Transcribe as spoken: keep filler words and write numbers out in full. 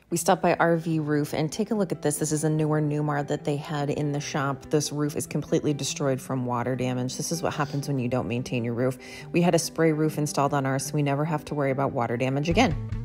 We stopped by R V Roof and take a look at this. This is a newer Newmar that they had in the shop. This roof is completely destroyed from water damage. This is what happens when you don't maintain your roof. We had a spray roof installed on ours, so we never have to worry about water damage again.